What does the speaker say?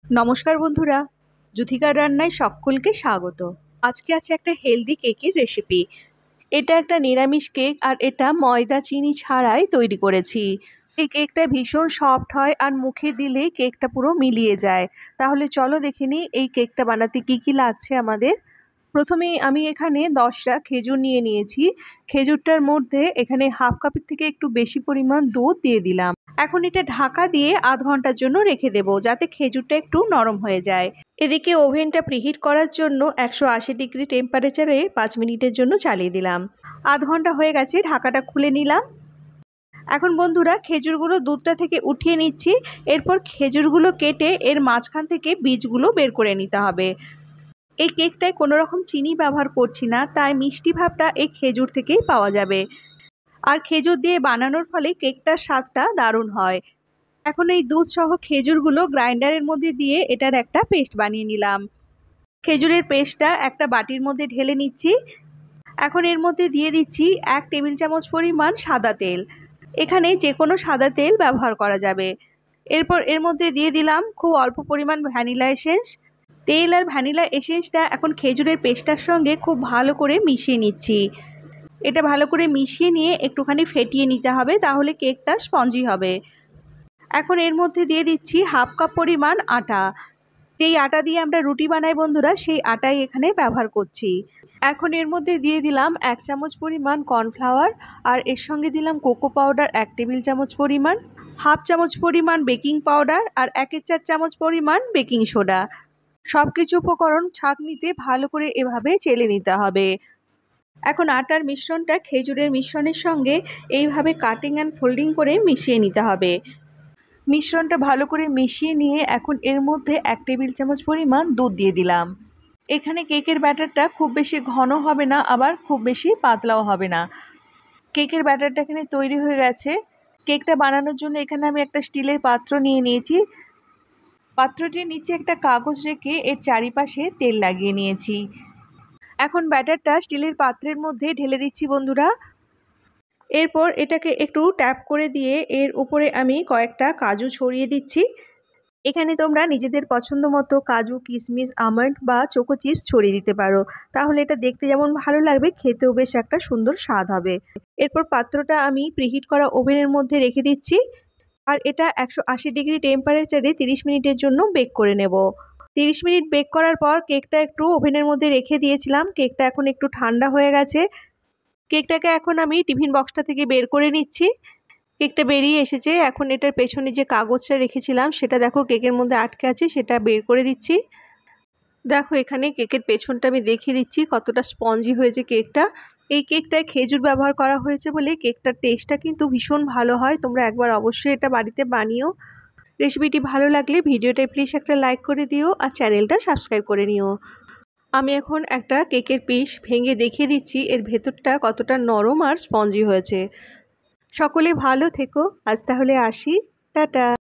নমস্কার বন্ধুরা, যুথিকার রান্নায় সকলকে স্বাগত। আজকে আছে একটা হেলদি কেকের রেসিপি। এটা একটা নিরামিষ কেক আর এটা ময়দা চিনি ছাড়াই তৈরি করেছি। এই কেকটা ভীষণ সফট হয় আর মুখে দিলে কেকটা পুরো মিলিয়ে যায়। তাহলে চলো দেখে নিই এই কেকটা বানাতে কি কি লাগছে আমাদের। প্রথমেই আমি এখানে 10টা খেজুর নিয়ে নিয়েছি। খেজুরটার মধ্যে এখানে হাফ কাপের থেকে একটু বেশি পরিমাণ দুধ দিয়ে দিলাম। এখন এটা ঢাকা দিয়ে আধ ঘন্টার জন্য রেখে দেব, যাতে খেজুরটা একটু নরম হয়ে যায়। এদিকে ওভেনটা প্রিহিট করার জন্য 180 ডিগ্রি টেম্পারেচারে 5 মিনিটের জন্য চালিয়ে দিলাম। আধ ঘন্টা হয়ে গেছে, ঢাকাটা খুলে নিলাম। এখন বন্ধুরা খেজুরগুলো দুধটা থেকে উঠিয়ে নিচ্ছি। এরপর খেজুরগুলো কেটে এর মাঝখান থেকে বীজগুলো বের করে নিতে হবে। এই কেকটায় কোনো রকম চিনি ব্যবহার করছি না, তাই মিষ্টি ভাবটা এই খেজুর থেকেই পাওয়া যাবে। আর খেজুর দিয়ে বানানোর ফলে কেকটার স্বাদটা দারুণ হয়। এখন এই দুধ সহ খেজুরগুলো গ্রাইন্ডারের মধ্যে দিয়ে এটার একটা পেস্ট বানিয়ে নিলাম। খেজুরের পেস্টটা একটা বাটির মধ্যে ঢেলে নিচ্ছি। এখন এর মধ্যে দিয়ে দিচ্ছি 1 টেবিল চামচ পরিমাণ সাদা তেল। এখানে যে কোনো সাদা তেল ব্যবহার করা যাবে। এরপর এর মধ্যে দিয়ে দিলাম খুব অল্প পরিমাণ ভ্যানিলা এসেন্স। তেল আর ভ্যানিলা এসেন্সটা এখন খেজুরের পেস্টটার সঙ্গে খুব ভালো করে মিশিয়ে নিচ্ছি। এটা ভালো করে মিশিয়ে নিয়ে একটুখানি ফেটিয়ে নিতে হবে, তাহলে কেকটা স্পঞ্জি হবে। এখন এর মধ্যে দিয়ে দিচ্ছি হাফ কাপ পরিমাণ আটা। যেই আটা দিয়ে আমরা রুটি বানাই বন্ধুরা, সেই আটাই এখানে ব্যবহার করছি। এখন এর মধ্যে দিয়ে দিলাম 1 চামচ পরিমাণ কর্নফ্লাওয়ার, আর এর সঙ্গে দিলাম কোকো পাউডার 1 টেবিল চামচ পরিমাণ, হাফ চামচ পরিমাণ বেকিং পাউডার আর 1/4 চামচ পরিমাণ বেকিং সোডা। সব কিছু উপকরণ ছাঁকনিতে ভালো করে এভাবে চেলে নিতে হবে। এখন আটার মিশ্রণটা খেজুরের মিশ্রণের সঙ্গে এইভাবে কাটিং অ্যান্ড ফোল্ডিং করে মিশিয়ে নিতে হবে। মিশ্রণটা ভালো করে মিশিয়ে নিয়ে এখন এর মধ্যে 1 টেবিল চামচ পরিমাণ দুধ দিয়ে দিলাম। এখানে কেকের ব্যাটারটা খুব বেশি ঘন হবে না, আবার খুব বেশি পাতলাও হবে না। কেকের ব্যাটারটা এখানে তৈরি হয়ে গেছে। কেকটা বানানোর জন্য এখানে আমি একটা স্টিলের পাত্র নিয়ে নিয়েছি। পাত্রটির নিচে একটা কাগজ রেখে এর চারিপাশে তেল লাগিয়ে নিয়েছি। এখন ব্যাটারটা স্টিলের পাত্রের মধ্যে ঢেলে দিচ্ছি বন্ধুরা। এরপর এটাকে একটু ট্যাপ করে দিয়ে এর উপরে আমি কয়েকটা কাজু ছড়িয়ে দিচ্ছি। এখানে তোমরা নিজেদের পছন্দ মতো কাজু, কিশমিশ, আমন্ড বা চোকো চিপস ছড়িয়ে দিতে পারো। তাহলে এটা দেখতে যেমন ভালো লাগবে, খেতেও বেশ একটা সুন্দর স্বাদ হবে। এরপর পাত্রটা আমি প্রিহিট করা ওভেনের মধ্যে রেখে দিচ্ছি। আর এটা 180 ডিগ্রি টেম্পারেচারে 30 মিনিটের জন্য বেক করে নেব। 30 মিনিট বেক করার পর কেকটা একটু ওভেনের মধ্যে রেখে দিয়েছিলাম। কেকটা এখন একটু ঠান্ডা হয়ে গেছে। কেকটাকে এখন আমি টিফিন বক্সটা থেকে বের করে নিচ্ছি। কেকটা বেরিয়ে এসেছে। এখন এটার পেছনে যে কাগজটা রেখেছিলাম সেটা দেখো কেকের মধ্যে আটকে আছে, সেটা বের করে দিচ্ছি। দেখো এখানে কেকের পেছনটা আমি দেখিয়ে দিচ্ছি কতটা স্পঞ্জি হয়েছে কেকটা। এই কেকটায় খেজুর ব্যবহার করা হয়েছে বলে কেকটার টেস্টটা কিন্তু ভীষণ ভালো হয়। তোমরা একবার অবশ্যই এটা বাড়িতে বানিও। রেসিপিটি ভালো লাগলে ভিডিওটায় প্লিজ একটা লাইক করে দিও আর চ্যানেলটা সাবস্ক্রাইব করে নিও। আমি এখন একটা কেকের পিস ভেঙে দেখিয়ে দিচ্ছি এর ভেতরটা কতটা নরম আর স্পঞ্জি হয়েছে। সকলে ভালো থেকো। আজ তাহলে আসি, টাটা।